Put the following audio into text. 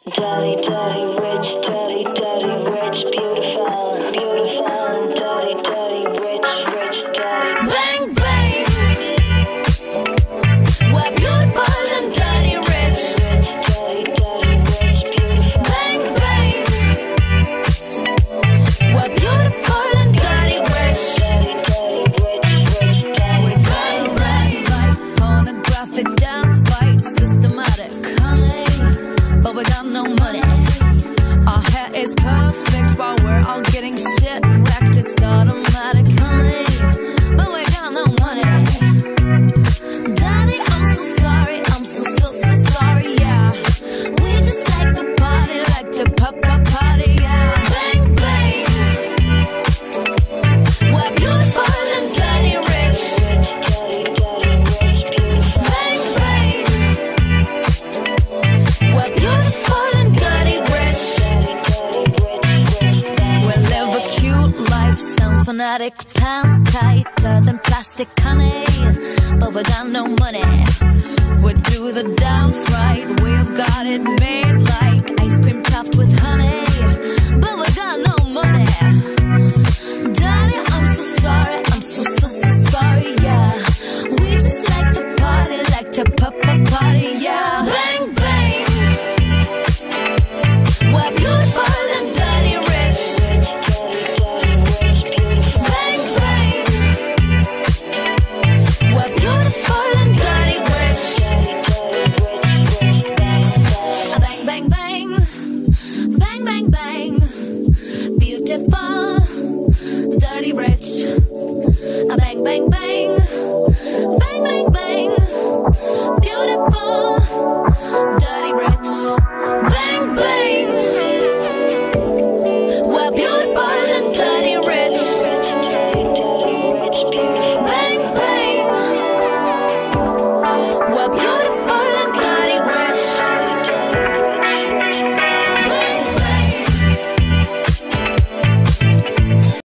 Dirty, dirty, rich, dirty, dirty, rich, beautiful, beautiful, dirty, dirty, rich, rich, dirty. Bang, bang! We're beautiful and dirty, rich. Dirty, dirty, rich, beautiful. Bang, bang! We're beautiful and dirty, rich. Dirty, dirty, rich, rich, dirty. We bang, bang, like pornographic dance fight, systematic, honey. But we got no money. Our hair is perfect while we're all getting shit wrecked. It's automatic, honey. But we got no money. Daddy, I'm so sorry. I'm so sorry, yeah. We just like the party, like the party, yeah. Bang, bang. We're beautiful and dirty, rich. Dirty, dirty, rich, beautiful. Bang, bang. We're beautiful and dirty, rich. We live a cute life, sound fanatic, pants tighter than plastic, honey. But we got no money. We do the dance right. We've got it made like ice cream topped with